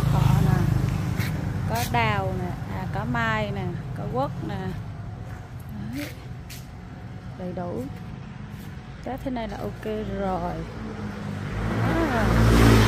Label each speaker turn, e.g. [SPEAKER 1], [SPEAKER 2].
[SPEAKER 1] thọ nè, có đào nè, có mai nè, có quất nè. Đấy, đầy đủ. Giá thế này là ok rồi. Đó.